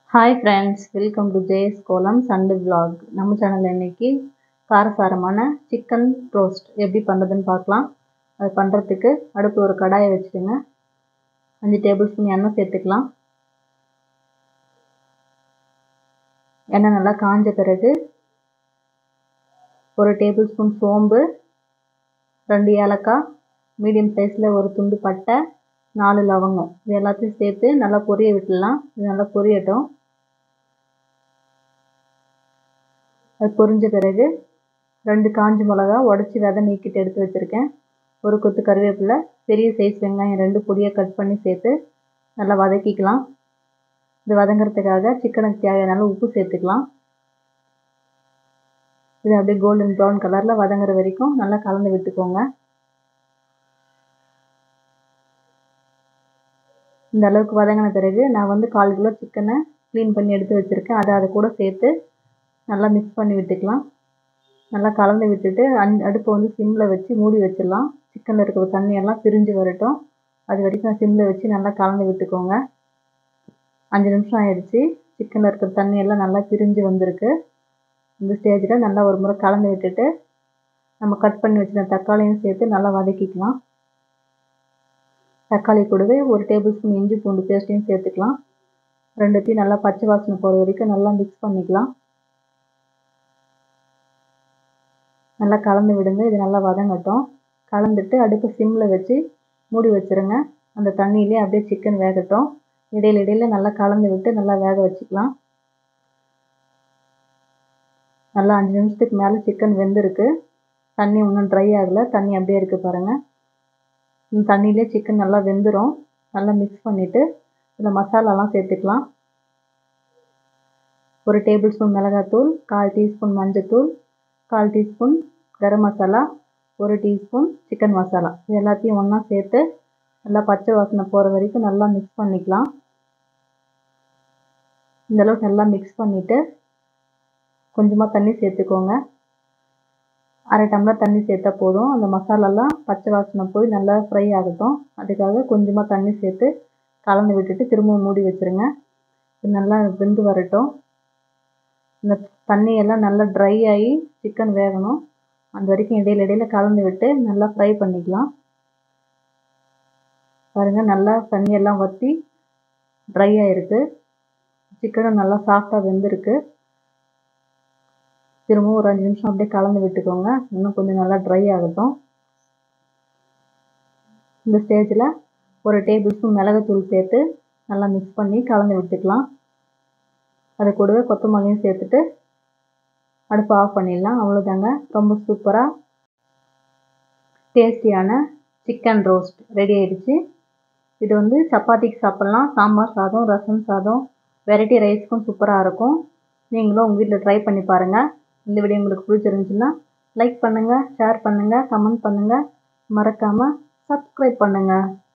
Hi friends, welcome to JS Kolam Sunday vlog. நம்ம சேனலில் இன்றைக்கி காரசாரமான சிக்கன் ரோஸ்ட் எப்படி பண்ணுறதுன்னு பார்க்கலாம். அது பண்ணுறதுக்கு அடுப்பு ஒரு கடாயை வச்சுடுங்க. 5 டேபிள் ஸ்பூன் எண்ணெய் சேர்த்துக்கலாம். எண்ணெய் நல்லா காஞ்ச பிறகு 1 டேபிள் ஸ்பூன் சோம்பு, 2 ஏலக்காய், மீடியம் சைஸில் ஒரு துண்டு பட்டை, 4 லவங்கம், இது எல்லாத்தையும் சேர்த்து நல்லா பொரிய விட்டுடலாம். இது நல்லா பொரியட்டும். அது பொரிஞ்ச பிறகு 2 காஞ்ச மிளகா உடச்சி விதை நீக்கிட்டு எடுத்து வச்சுருக்கேன். ஒரு கொத்து கருவேப்பிலை, பெரிய சைஸ் வெங்காயம் 2 பொடியாக கட் பண்ணி சேர்த்து நல்லா வதக்கிக்கலாம். இது வதங்கிறதுக்காக சிக்கனுக்கு தேவையான உப்பு சேர்த்துக்கலாம். இது அப்படியே கோல்டன் ப்ரௌன் கலரில் வதங்குற வரைக்கும் நல்லா கலந்து விட்டுக்கோங்க. இந்த அளவுக்கு வதங்கின பிறகு நான் 1/4 கிலோ சிக்கனை க்ளீன் பண்ணி எடுத்து வச்சுருக்கேன். அதை கூட சேர்த்து நல்லா மிக்ஸ் பண்ணி விட்டுக்கலாம். நல்லா கலந்து விட்டுட்டு அடுப்பை சிம்மில் வச்சு மூடி வச்சிடலாம். சிக்கனில் இருக்கிற தண்ணியெல்லாம் பிரிஞ்சு வரட்டும். அது வரைக்கும் சிம்மில் வச்சு நல்லா கலந்து விட்டுக்கோங்க. 5 நிமிஷம் ஆயிடுச்சு. சிக்கனில் இருக்கிற தண்ணியெல்லாம் நல்லா பிரிஞ்சு வந்திருக்கு. இந்த ஸ்டேஜில் நல்லா ஒரு முறை கலந்து விட்டுட்டு நம்ம கட் பண்ணி வச்சுருந்த தக்காளியும் சேர்த்து நல்லா வதக்கிக்கலாம். தக்காளி கூடவே 1 டேபிள் ஸ்பூன் இஞ்சி பூண்டு பேஸ்ட்டையும் சேர்த்துக்கலாம். ரெண்டுத்தையும் நல்லா பச்சை வாசனை போகிற வரைக்கும் நல்லா மிக்ஸ் பண்ணிக்கலாம். நல்லா கலந்து விடுங்க. இது நல்லா வதங்கட்டும். கலந்துட்டு அடுப்பு சிம்மில் வச்சு மூடி வச்சுருங்க. அந்த தண்ணியிலே அப்படியே சிக்கன் வேகட்டும். இடையில நல்லா கலந்து விட்டு நல்லா வேக வச்சுக்கலாம். நல்லா 5 நிமிஷத்துக்கு மேலே சிக்கன் வெந்திருக்கு. தண்ணி இன்னும் ட்ரை ஆகலை, தண்ணி அப்படியே இருக்குது பாருங்கள். இந்த தண்ணியிலே சிக்கன் நல்லா வெந்துடும். நல்லா மிக்ஸ் பண்ணிவிட்டு இதில் மசாலாலாம் சேர்த்துக்கலாம். 1 டேபிள் ஸ்பூன் மிளகாத்தூள், 1/4 டீஸ்பூன் மஞ்சத்தூள், 1/4 teaspoon garam masala, 1 teaspoon chicken masala, இது எல்லாத்தையும் ஒன்றா சேர்த்து நல்லா பச்சை வாசனை போகிற வரைக்கும் நல்லா மிக்ஸ் பண்ணிக்கலாம். இந்தளவுக்கு நல்லா மிக்ஸ் பண்ணிவிட்டு கொஞ்சமாக தண்ணி சேர்த்துக்கோங்க. 1/2 டம்ளர் தண்ணி சேர்த்தா போதும். அந்த மசாலாலாம் பச்சை வாசனை போய் நல்லா ஃப்ரை ஆகட்டும். அதுக்காக கொஞ்சமாக தண்ணி சேர்த்து கலந்து விட்டுட்டு திரும்பவும் மூடி வச்சுருங்க. இது நல்லா வெந்து வரட்டும். இந்த தண்ணியெல்லாம் நல்லா ட்ரை ஆகி சிக்கன் வேகணும். அந்த வரைக்கும் இடையில கலந்து விட்டு நல்லா ஃப்ரை பண்ணிக்கலாம். பாருங்கள், நல்லா தண்ணியெல்லாம் வற்றி ட்ரை ஆகிருக்கு. சிக்கனும் நல்லா சாஃப்டாக வெந்திருக்கு. திரும்பவும் ஒரு 5 நிமிஷம் அப்படியே கலந்து விட்டுக்கோங்க. இன்னும் கொஞ்சம் நல்லா ட்ரை ஆகட்டும். இந்த ஸ்டேஜில் 1 டேபிள் ஸ்பூன் மிளகுத்தூள் சேர்த்து நல்லா மிக்ஸ் பண்ணி கலந்து விட்டுக்கலாம். அது கூடவே கொத்தமல்லியும் சேர்த்துட்டு அடுப்பு ஆஃப் பண்ணிடலாம். அவ்வளோதாங்க, ரொம்ப சூப்பராக டேஸ்டியான சிக்கன் ரோஸ்ட் ரெடி ஆகிடுச்சு. இது சப்பாத்திக்கு சாப்பிட்லாம், சாம்பார் சாதம், ரசம் சாதம், வெரைட்டி ரைஸ்க்கும் சூப்பராக இருக்கும். நீங்களும் உங்கள் வீட்டில் ட்ரை பண்ணி பாருங்கள். இந்த வீடியோ உங்களுக்கு பிடிச்சிருந்துச்சுன்னா லைக் பண்ணுங்கள், ஷேர் பண்ணுங்கள், கமெண்ட் பண்ணுங்கள், மறக்காமல் சப்ஸ்கிரைப் பண்ணுங்கள்.